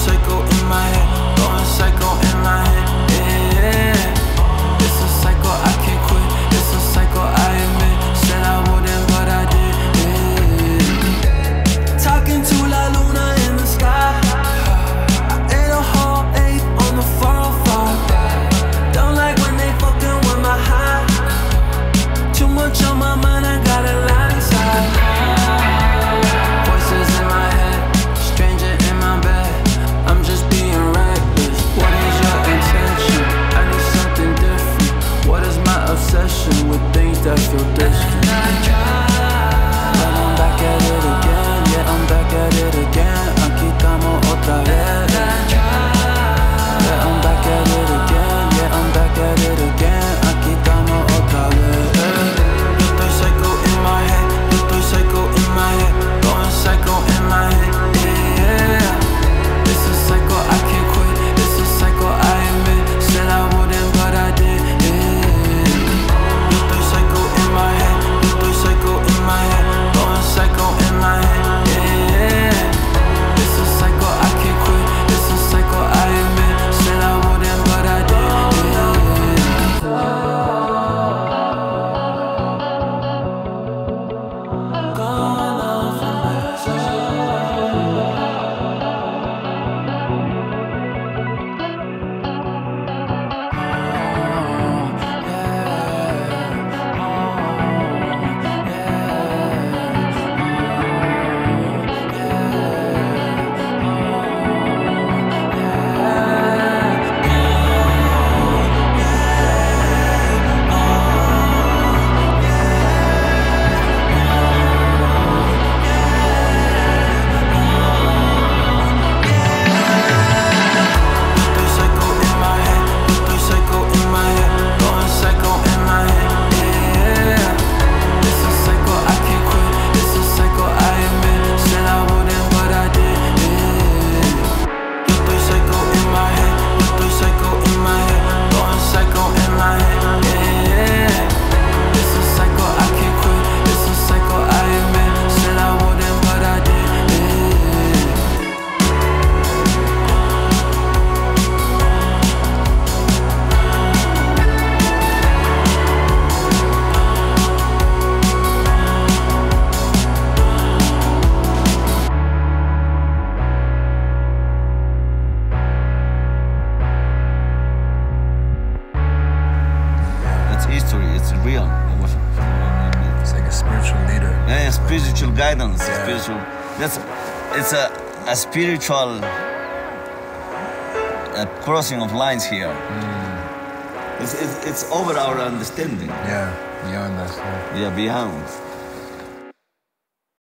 psycho in my head, going psycho in my head, yeah. It's a cycle, I can't quit. It's a cycle, I admit. Said I wouldn't, but I did, yeah. Talking to La Luna in the sky. I ate a whole 8 on the 405. Don't like when they fucking with my high. Too much on my mind, I got a lot inside. Voices in my head, stranger in my bed. I'm just being reckless. What is your intention? I need something different. What is my obsession with things that feel distant? But I'm back at it again, yeah, I'm back at it again. Aquí estamos otra vez. Yeah, I'm back at it again, yeah, I'm back at it again. Aquí estamos otra vez. Yo estoy psycho in my head, yo estoy psycho in my head, going psycho in my head, yeah. It's a cycle, I can't quit. It's a cycle, I admit. Said I wouldn't, but I did, yeah. Yo estoy psycho in my head, yo estoy psycho in my head, going psycho in my head, yeah. It's a cycle, I can't quit. It's a cycle, I admit. Said I wouldn't, but I did, yeah. Gone off and guidance, spiritual. It's a spiritual crossing of lines here. It's over our understanding. Yeah, beyond that. Yeah, beyond.